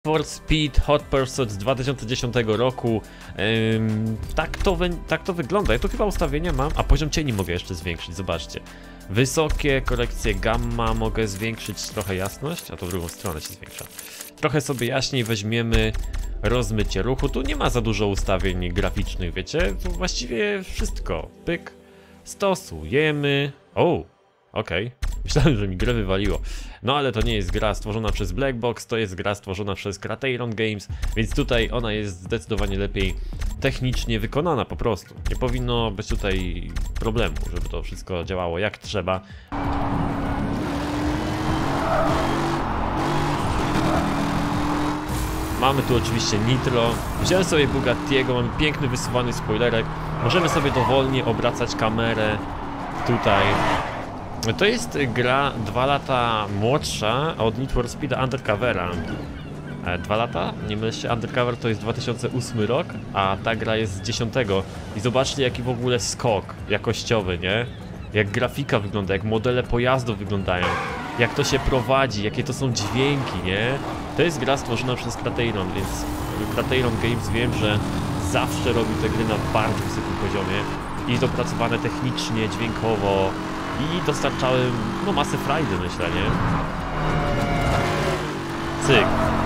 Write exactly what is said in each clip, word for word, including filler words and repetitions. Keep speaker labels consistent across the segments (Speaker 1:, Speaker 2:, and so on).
Speaker 1: For Speed Hot Pursuit z dwa tysiące dziesiątego roku. Ym, tak, to wy, tak to wygląda. Ja tu chyba ustawienia mam, a poziom cieni mogę jeszcze zwiększyć, zobaczcie. Wysokie, korekcje gamma, mogę zwiększyć trochę jasność, a to w drugą stronę się zwiększa. Trochę sobie jaśniej weźmiemy rozmycie ruchu. Tu nie ma za dużo ustawień graficznych, wiecie? Tu właściwie wszystko. Pyk. Stosujemy. O, okej. Okay. Myślałem, że mi grę wywaliło. No ale to nie jest gra stworzona przez Blackbox, to jest gra stworzona przez Crateiron Games, więc tutaj ona jest zdecydowanie lepiej technicznie wykonana po prostu. Nie powinno być tutaj problemu, żeby to wszystko działało jak trzeba. Mamy tu oczywiście nitro. Wziąłem sobie Bugattiego, mamy piękny wysuwany spoilerek. Możemy sobie dowolnie obracać kamerę tutaj. To jest gra dwa lata młodsza od Need for Speed Undercovera. E, dwa lata? Nie mylę się, Undercover to jest dwa tysiące ósmy rok, a ta gra jest z dziesiątego. I zobaczcie jaki w ogóle skok jakościowy, nie? Jak grafika wygląda, jak modele pojazdów wyglądają, jak to się prowadzi, jakie to są dźwięki, nie? To jest gra stworzona przez Crateiron, więc Crateiron Games wiem, że zawsze robi te gry na bardzo wysokim poziomie i dopracowane technicznie, dźwiękowo. I dostarczałem, no, masę frajdy, myślę, nie? Cyk.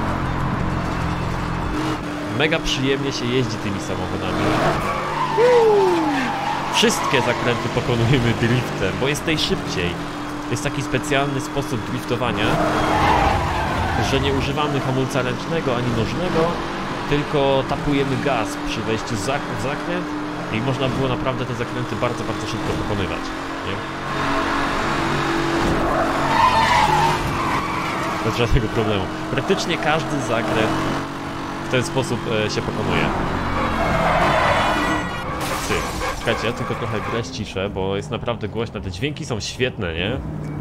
Speaker 1: Mega przyjemnie się jeździ tymi samochodami. Wszystkie zakręty pokonujemy driftem, bo jest najszybciej. Jest taki specjalny sposób driftowania, że nie używamy hamulca ręcznego ani nożnego, tylko tapujemy gaz przy wejściu w zakręt i można było naprawdę te zakręty bardzo, bardzo szybko pokonywać, nie? Bez żadnego problemu. Praktycznie każdy zakręt w ten sposób e, się pokonuje. Cyk. Słuchajcie, ja tylko trochę grę ściszę, bo jest naprawdę głośno. Te dźwięki są świetne, nie?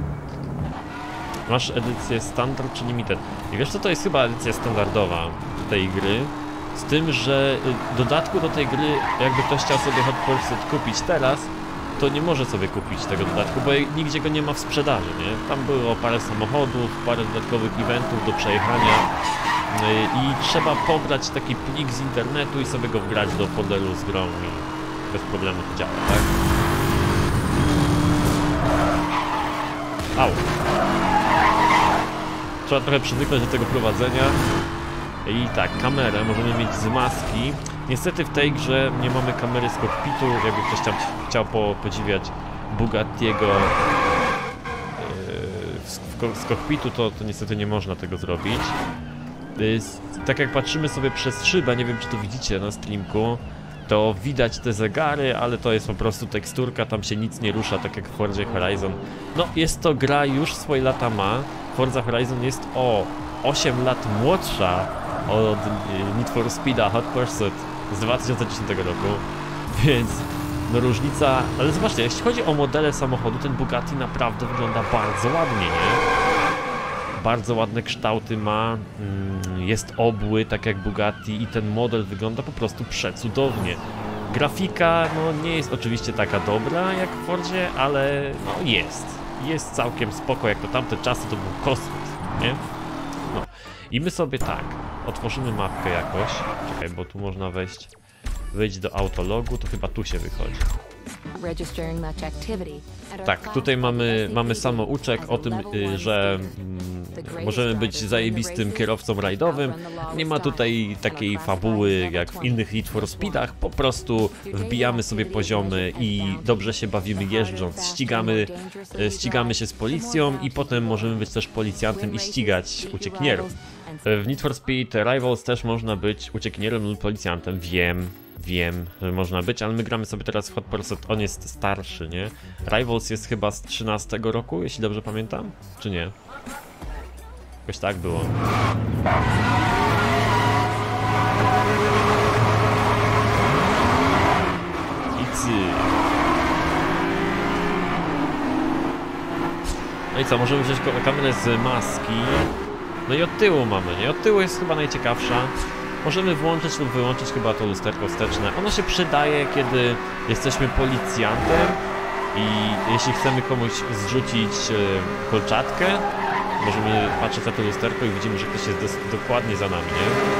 Speaker 1: Masz edycję standard czy limited? I wiesz co, to jest chyba edycja standardowa tej gry. Z tym, że w dodatku do tej gry, jakby ktoś chciał sobie Hot Pursuit kupić teraz, to nie może sobie kupić tego dodatku, bo nigdzie go nie ma w sprzedaży, nie? Tam było parę samochodów, parę dodatkowych eventów do przejechania i trzeba pobrać taki plik z internetu i sobie go wgrać do folderu z grą i bez problemu to działa, tak? Au! Trzeba trochę przywyknąć do tego prowadzenia. I tak, kamerę możemy mieć z maski. Niestety w tej grze nie mamy kamery z kokpitu. Jakby ktoś chciał, chciał po, podziwiać Bugattiego yy, z kokpitu, to, to niestety nie można tego zrobić. Yy, tak jak patrzymy sobie przez szybę, nie wiem czy to widzicie na streamku, to widać te zegary, ale to jest po prostu teksturka, tam się nic nie rusza, tak jak w Forzie Horizon. No, jest to gra, już swoje lata ma. Forza Horizon jest o osiem lat młodsza od Need for Speed'a Hot Pursuit z dwa tysiące dziesiątego roku, więc no różnica, ale zobaczcie, jeśli chodzi o modele samochodu, ten Bugatti naprawdę wygląda bardzo ładnie, nie? Bardzo ładne kształty ma, jest obły, tak jak Bugatti i ten model wygląda po prostu przecudownie. Grafika, no nie jest oczywiście taka dobra jak w Fordzie, ale no jest, jest całkiem spoko, jak to tamte czasy to był kosmos, nie? No. I my sobie tak, otworzymy mapkę jakoś, czekaj, bo tu można wejść, wejść do autologu, to chyba tu się wychodzi. Tak, tutaj mamy, mamy samouczek o tym, że mm, możemy być zajebistym kierowcą rajdowym. Nie ma tutaj takiej fabuły jak w innych Need for Speedach, po prostu wbijamy sobie poziomy i dobrze się bawimy jeżdżąc, ścigamy, ścigamy się z policją i potem możemy być też policjantem i ścigać uciekinierów. W Need for Speed Rivals też można być uciekinierem lub policjantem, wiem. Wiem, że można być, ale my gramy sobie teraz w Hot Pursuit, on jest starszy, nie? Rivals jest chyba z trzynastego roku, jeśli dobrze pamiętam, czy nie? Jakoś tak było. I cy. No i co, możemy wziąć kamerę z maski. No i od tyłu mamy, nie? Od tyłu jest chyba najciekawsza. Możemy włączyć lub wyłączyć chyba to lusterko wsteczne. Ono się przydaje, kiedy jesteśmy policjantem i jeśli chcemy komuś zrzucić kolczatkę, możemy patrzeć na to lusterko i widzimy, że ktoś jest dos dokładnie za nami, nie?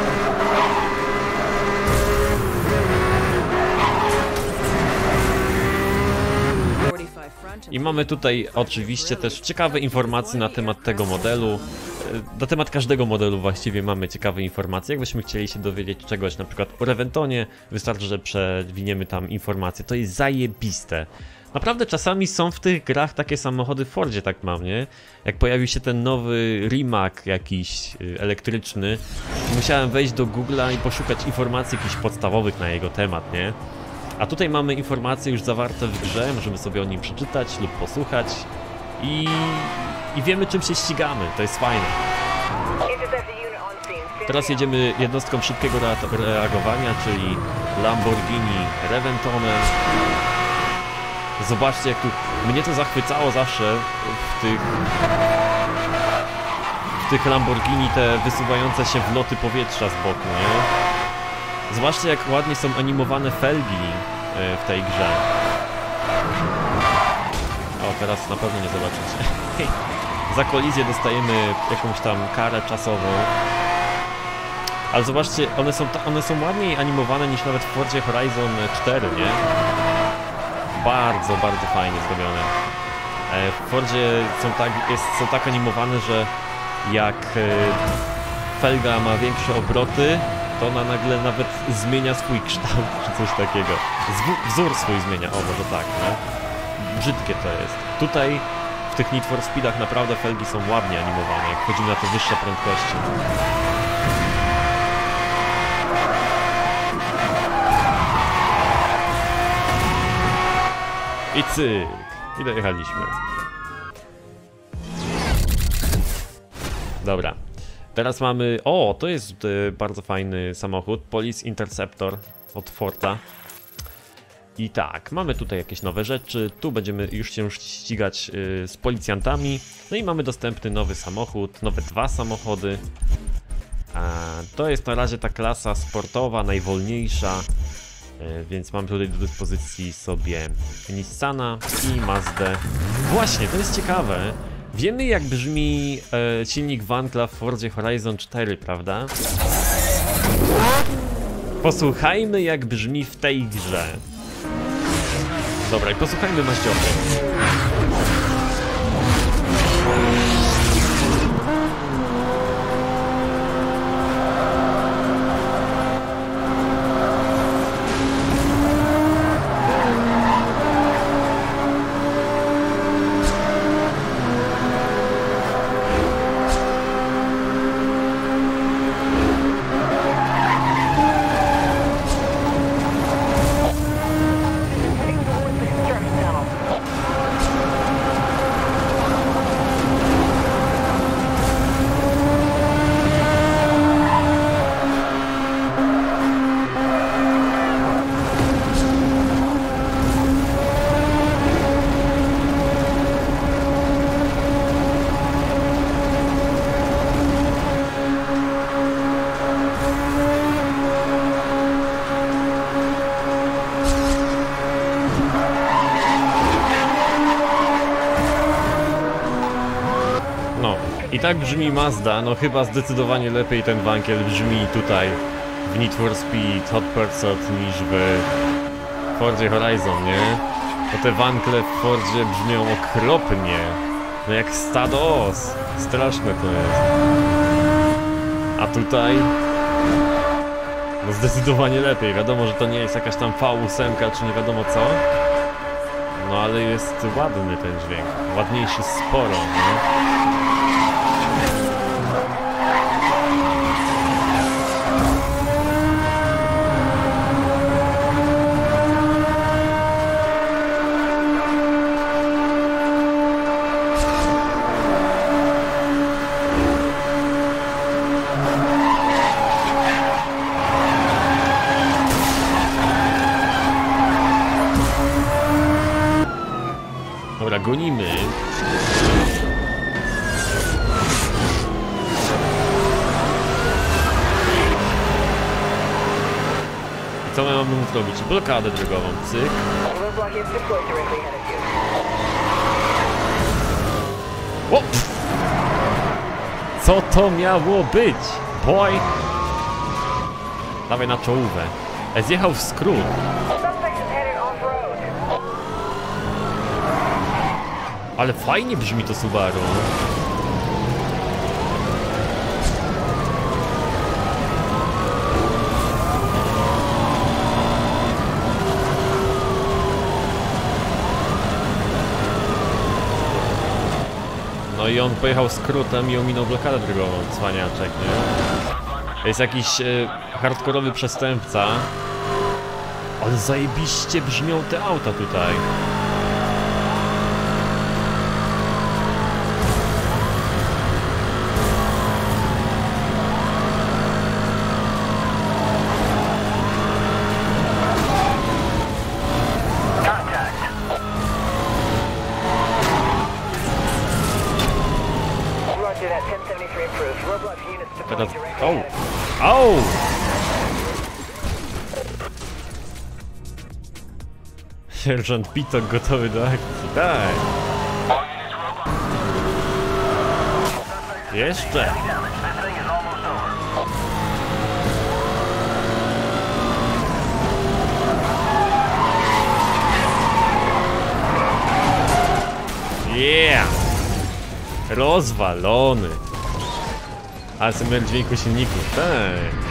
Speaker 1: I mamy tutaj oczywiście też ciekawe informacje na temat tego modelu. Na temat każdego modelu właściwie mamy ciekawe informacje. Jakbyśmy chcieli się dowiedzieć czegoś na przykład o Reventonie, wystarczy, że przewiniemy tam informacje. To jest zajebiste. Naprawdę czasami są w tych grach takie samochody w Fordzie, tak mam, nie? Jak pojawił się ten nowy Rimac jakiś elektryczny, musiałem wejść do Google'a i poszukać informacji jakichś podstawowych na jego temat, nie? A tutaj mamy informacje już zawarte w grze, możemy sobie o nim przeczytać lub posłuchać i, i wiemy, czym się ścigamy, to jest fajne. Teraz jedziemy jednostką szybkiego reagowania, czyli Lamborghini Reventonem. Zobaczcie, jak tu mnie to zachwycało zawsze w tych w tych Lamborghini, te wysuwające się wloty powietrza z boku, nie? Zobaczcie, jak ładnie są animowane felgi w tej grze. O, teraz na pewno nie zobaczycie. Za kolizję dostajemy jakąś tam karę czasową. Ale zobaczcie, one są, one są ładniej animowane niż nawet w Fordzie Horizon cztery, nie? Bardzo, bardzo fajnie zrobione. W Fordzie są tak, jest, są tak animowane, że jak felga ma większe obroty, to ona nagle nawet zmienia swój kształt, czy coś takiego. Zw wzór swój zmienia, o może tak, nie? Brzydkie to jest. Tutaj w tych Need for Speedach naprawdę felgi są ładnie animowane, jak chodzi na te wyższe prędkości. I cyk! I dojechaliśmy. Dobra. Teraz mamy... O, to jest y, bardzo fajny samochód. Police Interceptor od Forda. I tak, mamy tutaj jakieś nowe rzeczy. Tu będziemy już się ścigać y, z policjantami. No i mamy dostępny nowy samochód. Nowe dwa samochody. A, to jest na razie ta klasa sportowa, najwolniejsza. Y, więc mamy tutaj do dyspozycji sobie Nissana i Mazdę. Właśnie, to jest ciekawe. Wiemy, jak brzmi e, silnik Wankla w Fordzie Horizon cztery, prawda? Posłuchajmy, jak brzmi w tej grze. Dobra, i posłuchajmy Maździochy. I tak brzmi Mazda, no chyba zdecydowanie lepiej ten wankiel brzmi tutaj w Need for Speed Hot Pursuit niż w Fordzie Horizon, nie? Bo te wankle w Fordzie brzmią okropnie. No jak stado os. Straszne to jest. A tutaj... No zdecydowanie lepiej. Wiadomo, że to nie jest jakaś tam V osiem czy nie wiadomo co. No ale jest ładny ten dźwięk. Ładniejszy sporo, nie? Dobra, gonimy. I co my mamy mu zrobić? Blokadę drogową, cyk. O! Co to miało być? Boy! Dawaj na czołówę. E, zjechał w skrót. Ale fajnie brzmi to Subaru. No i on pojechał skrótem i ominął blokadę drogową, cwaniaczek, nie? Jest jakiś e, hardkorowy przestępca. Ale zajebiście brzmią te auta tutaj. Teraz... Au! Au! Sierżant Pitok gotowy do akcji, tak! Jeszcze! Yeah! Rozwalony! A S M R dźwięku silników, tak!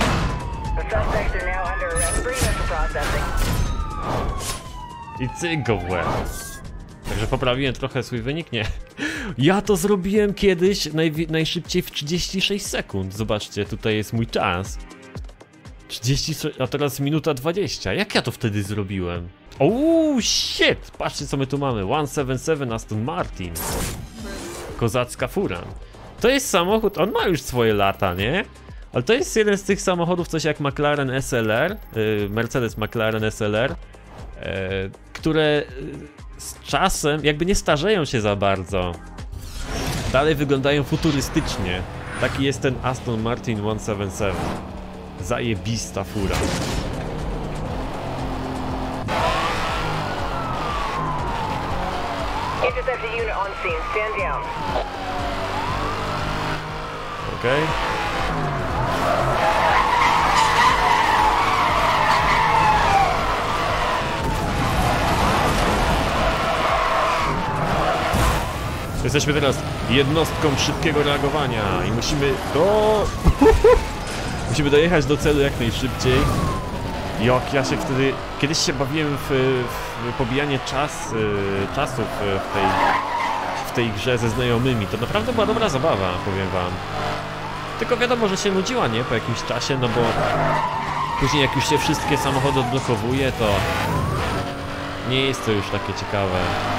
Speaker 1: I cyk go w łeb. Także poprawiłem trochę swój wynik, nie? Ja to zrobiłem kiedyś naj, najszybciej w trzydzieści sześć sekund. Zobaczcie, tutaj jest mój czas. trzydzieści, a teraz minuta dwadzieścia. Jak ja to wtedy zrobiłem? Ooo, shit! Patrzcie, co my tu mamy. sto siedemdziesiąt siedem Aston Martin. Kozacka fura. To jest samochód, on ma już swoje lata, nie? Ale to jest jeden z tych samochodów, coś jak McLaren S L R, yy, Mercedes McLaren S L R, yy, które z czasem jakby nie starzeją się za bardzo. Dalej wyglądają futurystycznie. Taki jest ten Aston Martin sto siedemdziesiąt siedem. Zajebista fura.
Speaker 2: Intercept unit on scene, stand down.
Speaker 1: Okej. Jesteśmy teraz jednostką szybkiego reagowania i musimy do... musimy dojechać do celu jak najszybciej. Jak ja się wtedy... Kiedyś się bawiłem w, w pobijanie czas, czasów w tej, w tej grze ze znajomymi. To naprawdę była dobra zabawa, powiem wam. Tylko wiadomo, że się nudziła, nie? Po jakimś czasie, no bo później jak już się wszystkie samochody odblokowuje, to nie jest to już takie ciekawe.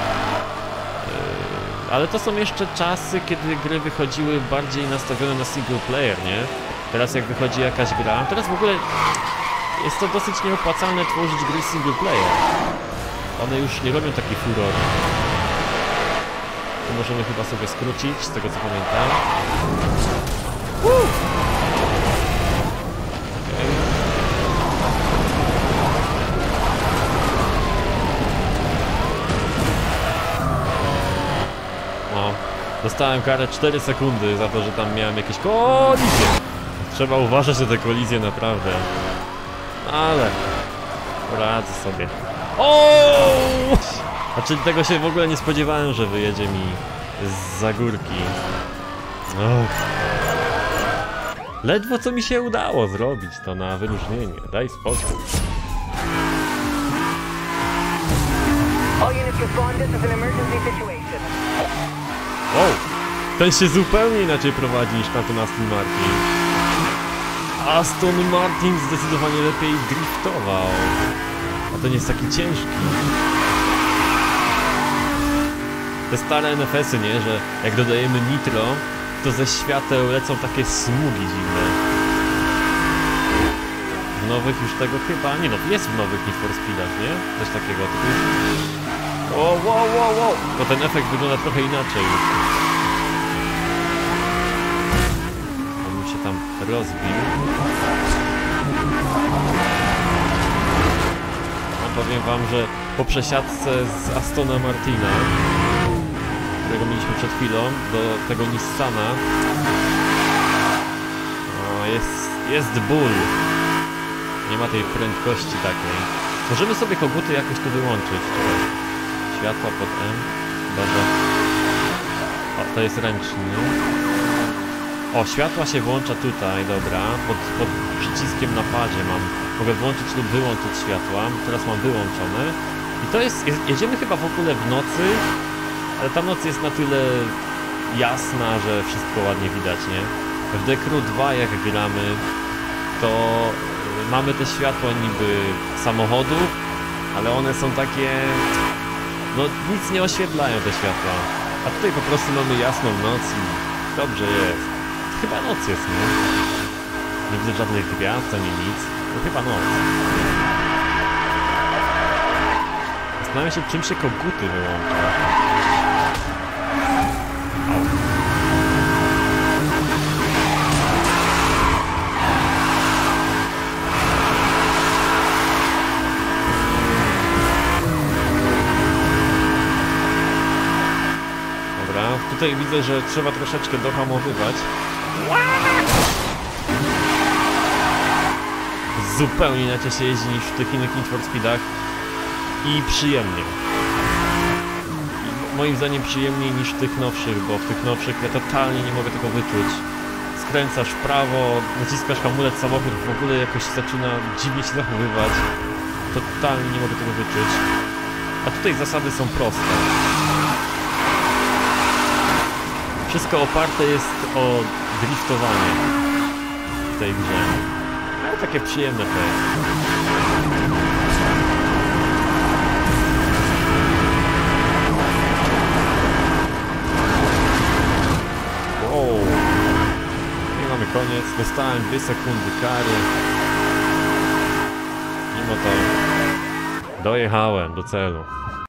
Speaker 1: Ale to są jeszcze czasy, kiedy gry wychodziły bardziej nastawione na single player, nie? Teraz jak wychodzi jakaś gra, teraz w ogóle jest to dosyć nieopłacalne tworzyć gry single player. One już nie robią taki furor. To możemy chyba sobie skrócić, z tego co pamiętam. Woo! Dostałem karę cztery sekundy za to, że tam miałem jakieś kolizje. Trzeba uważać na te kolizje naprawdę. Ale poradzę sobie. O! Znaczy tego się w ogóle nie spodziewałem, że wyjedzie mi zza górki. Uff. Ledwo co mi się udało zrobić to na wyróżnienie. Daj spokój. Wow, ten się zupełnie inaczej prowadzi niż tamten Aston Martin. Aston Martin zdecydowanie lepiej driftował. A to nie jest taki ciężki. Te stare N F S-y, nie? Że jak dodajemy nitro, to ze świateł lecą takie smugi dziwne. W nowych już tego chyba... Nie no, jest w nowych Need for Speedach, nie? Coś takiego. Tylko już... O, wow, wow, wow! Bo ten efekt wygląda trochę inaczej już. On mi się tam rozbił. No, powiem wam, że po przesiadce z Astona Martina, którego mieliśmy przed chwilą, do tego Nissana, No jest, jest ból. Nie ma tej prędkości takiej. Możemy sobie koguty jakoś tu wyłączyć. Światła pod M. Dobra. O, to jest ręczny. O, światła się włącza tutaj, dobra. Pod, pod przyciskiem na padzie mam. Mogę włączyć lub wyłączyć światła. Teraz mam wyłączone. I to jest, jest... Jedziemy chyba w ogóle w nocy. Ale ta noc jest na tyle jasna, że wszystko ładnie widać, nie? W The Crew dwa jak gramy, to mamy te światła niby samochodów, ale one są takie... No nic nie oświetlają te światła. A tutaj po prostu mamy jasną noc i dobrze jest. Chyba noc jest, nie? Nie widzę żadnych gwiazd, ani nic. To chyba noc. Zastanawiam się, czym się koguty wyłącza. Dobra, tutaj widzę, że trzeba troszeczkę dohamowywać. Zupełnie inaczej się jeździ niż w tych innych Need for Speedach. I przyjemnie. I moim zdaniem przyjemniej niż w tych nowszych, bo w tych nowszych ja totalnie nie mogę tego wyczuć. Skręcasz w prawo, naciskasz hamulec, samochód w ogóle jakoś zaczyna dziwnie się zachowywać. Totalnie nie mogę tego wyczuć. A tutaj zasady są proste. Wszystko oparte jest o driftowanie w tej grze. Ale takie przyjemne to jest. Wow. I mamy koniec. Dostałem dwie sekundy kary. Mimo to dojechałem do celu.